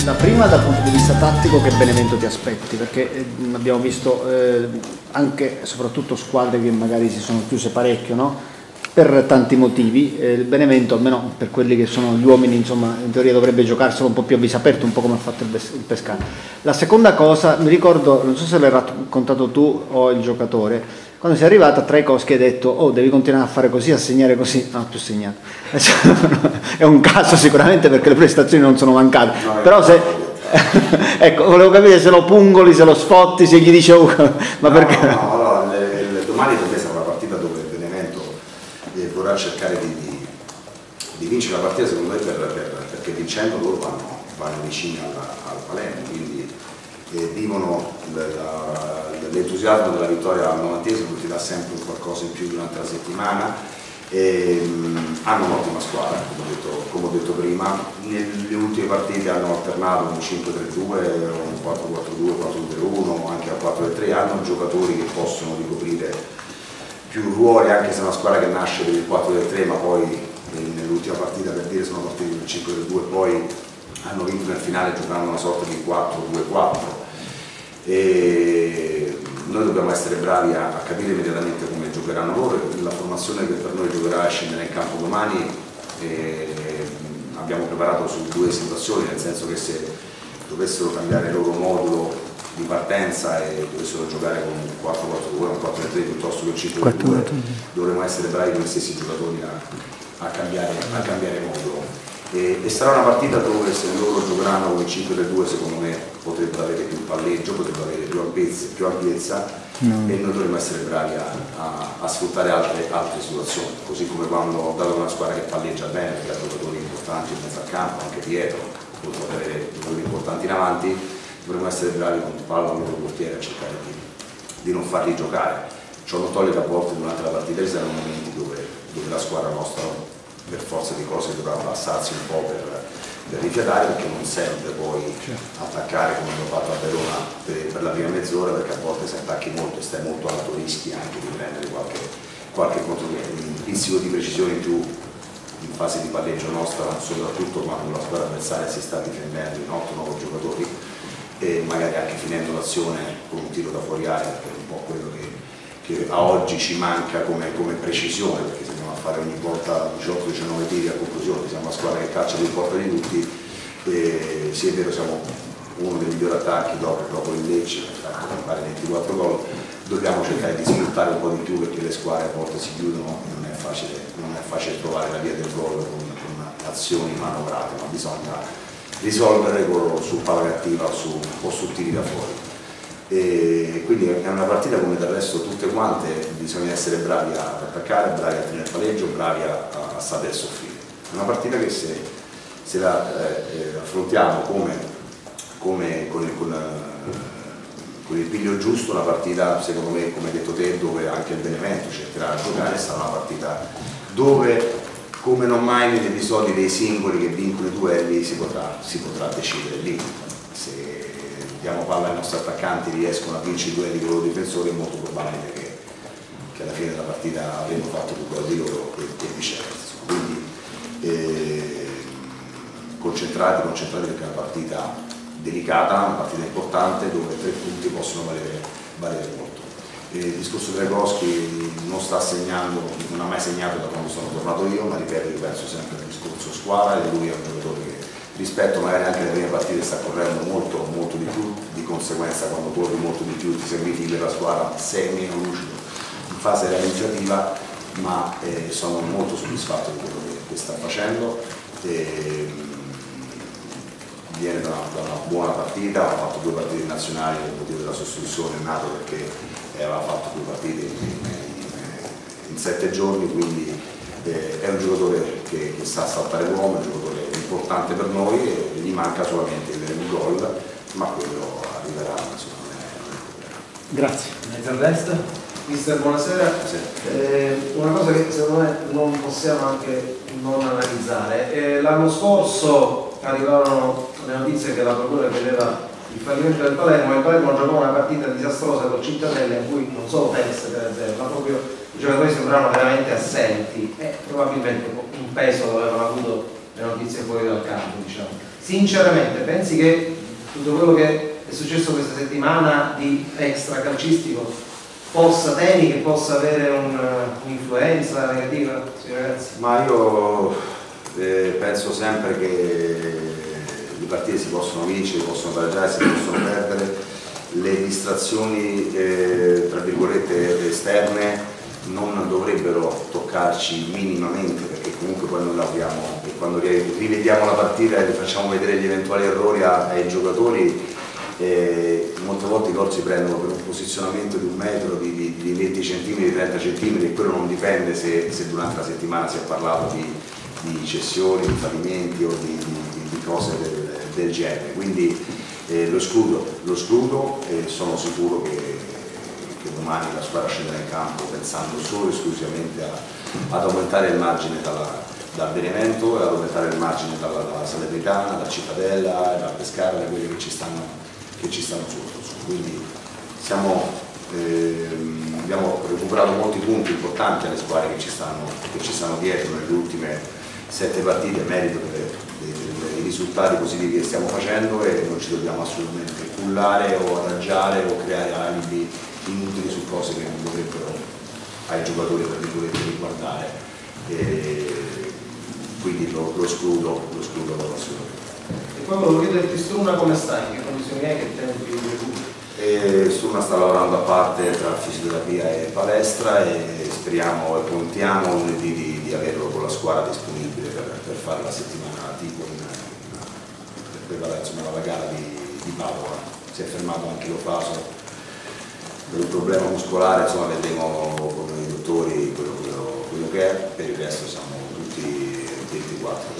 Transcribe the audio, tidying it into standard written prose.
La prima dal punto di vista tattico, che Benevento ti aspetti, perché abbiamo visto anche e soprattutto squadre che magari si sono chiuse parecchio, no? Per tanti motivi. Il Benevento, almeno per quelli che sono gli uomini, insomma, in teoria dovrebbe giocarselo un po' più a viso aperto, un po' come ha fatto il Pescara. La seconda cosa, mi ricordo, non so se l'hai raccontato tu o il giocatore, quando sei arrivata a Traikowski hai detto: oh, devi continuare a fare così, a segnare così. No, più segnato. È un caso sicuramente, perché le prestazioni non sono mancate, però se ecco, volevo capire se lo pungoli, se lo sfotti, se gli dice ma perché allora, domani per me sarà una partita dove il Benevento vorrà cercare di vincere la partita, secondo me, perché vincendo loro vanno vicini al Palermo, quindi vivono l'entusiasmo della vittoria al 90esimo, ti dà sempre qualcosa in più durante la settimana. Hanno un'ottima squadra, come ho detto prima. Nelle ultime partite hanno alternato un 5-3-2, un 4-4-2, 4-2-1, anche al 4-3. Hanno giocatori che possono ricoprire più ruoli, anche se è una squadra che nasce per il 4-3, ma poi nell'ultima partita, per dire, sono partiti nel 5-2, poi hanno vinto nel finale giocando una sorta di 4-2-4. E noi dobbiamo essere bravi a capire immediatamente come giocheranno loro. La formazione che per noi giocherà a scendere in campo domani, abbiamo preparato su due situazioni, nel senso che se dovessero cambiare il loro modulo di partenza e dovessero giocare con un 4-4-2, un 4-3 piuttosto che un 5-2, dovremo essere bravi con gli stessi giocatori a cambiare modulo. E sarà una partita dove, se loro giocheranno con il 5-3-2, secondo me potrebbero avere più palleggio, potrebbero avere più ampiezza, e noi dovremmo essere bravi a sfruttare altre situazioni, così come quando, dato una squadra che palleggia bene, perché ha giocatori importanti in mezzo al campo, anche dietro, oltre ad avere giocatori importanti in avanti, dovremmo essere bravi con palla al loro portiere a cercare di non farli giocare. Ciò non toglie che a volte durante la partita ci saranno momenti dove la squadra nostra, per forza di cose, dovrà abbassarsi un po' per rifiatare, perché non serve poi attaccare come abbiamo fatto a Verona per la prima mezz'ora, perché a volte se attacchi molto e stai molto alto rischi anche di prendere qualche contropiede. Quindi un pizzico di precisione in più in fase di palleggio nostra, soprattutto quando la squadra avversaria si sta difendendo in 8-9 giocatori, e magari anche finendo l'azione con un tiro da fuori area, perché è un po' quello che a oggi ci manca come precisione, perché se andiamo a fare ogni volta 18-19 tiri a conclusione, siamo una squadra che caccia più porta di tutti, sì, è vero, siamo uno dei migliori attacchi dopo il Lecce, che ha fatto fare 24 gol. Dobbiamo cercare di sfruttare un po' di più, perché le squadre a volte si chiudono e non è facile trovare la via del gol con azioni manovrate, ma bisogna risolvere su palla cattiva o su tiri da fuori. E quindi è una partita come del resto tutte quante, bisogna essere bravi ad attaccare, bravi a tenere il palleggio, bravi a saper soffrire. È una partita che se la affrontiamo con il piglio giusto, una partita, secondo me, come hai detto te, dove anche il Benevento cercherà di giocare, sarà una partita dove, come non mai negli episodi dei singoli che vincono i duelli, si potrà decidere lì. Se diamo palla ai nostri attaccanti, riescono a vincere i duelli con i loro difensori, è molto probabile che alla fine della partita avremo fatto più gol di loro e viceversa. Quindi concentrati, perché è una partita delicata, una partita importante, dove 3 punti possono valere molto. Il discorso di Traikowski non sta segnando, non ha mai segnato da quando sono tornato io, ma ripeto, io penso sempre al discorso squadra, e lui è un giocatore che, rispetto magari anche alle prime partite, sta correndo molto di più, di conseguenza quando corri molto di più ti sacrifichi per la squadra, sei meno lucido in fase realizzativa, ma sono molto soddisfatto di quello che sta facendo. Viene da una buona partita, ha fatto 2 partite nazionali, il motivo della sostituzione è nato perché aveva fatto 2 partite in 7 giorni, quindi è un giocatore che sa saltare l'uomo, è un giocatore importante per noi, e gli manca solamente il gol, ma quello arriverà, insomma, non è un problema. Grazie. Mezzo all'est. Mister, buonasera. Sì. Una cosa che secondo me non possiamo anche non analizzare, l'anno scorso arrivarono le notizie che la procura chiedeva il fallimento del Palermo, e il Palermo giocò una partita disastrosa col Cittadella in cui non solo perse 3-0, ma proprio i giocatori sembravano veramente assenti, e probabilmente un peso lo avevano avuto le notizie fuori dal campo, diciamo. sinceramente pensi che tutto quello che è successo questa settimana di extra calcistico temi che possa avere un'influenza negativa sui ragazzi? Ma io penso sempre che le partite si possono vincere, possono pareggiare, si possono perdere. Le distrazioni tra virgolette esterne non dovrebbero toccarci minimamente, perché comunque poi noi lavoriamo e quando rivediamo la partita e facciamo vedere gli eventuali errori ai giocatori, molte volte i gol si prendono per un posizionamento di 1 metro, di 20 cm, 30 cm, e quello non dipende se durante la settimana si è parlato di cessioni, di fallimenti o di cose del genere. Quindi lo escludo e sono sicuro che domani la squadra scenderà in campo pensando solo e esclusivamente ad aumentare il margine dal Benevento e ad aumentare il margine dalla Salernitana, da Cittadella, da Pescara, da quelli che ci stanno sotto. Quindi abbiamo recuperato molti punti importanti alle squadre che ci stanno dietro nelle ultime 7 partite, merito dei risultati positivi che stiamo facendo, e non ci dobbiamo assolutamente cullare o adagiare o creare alibi inutili su cose che non dovrebbero ai giocatori riguardare. Quindi lo escludo assolutamente. E poi volevo chiederti, Struna come stai? Che condizioni hai, che tempi di recupero? Struna sta lavorando a parte tra fisioterapia e palestra, e speriamo e contiamo di averlo con la squadra disponibile per fare la settimana tipo per preparare la gara di Padova. Si è fermato anche Lofaso per un problema muscolare, insomma vedremo con i dottori quello che è. Per il resto siamo tutti 24.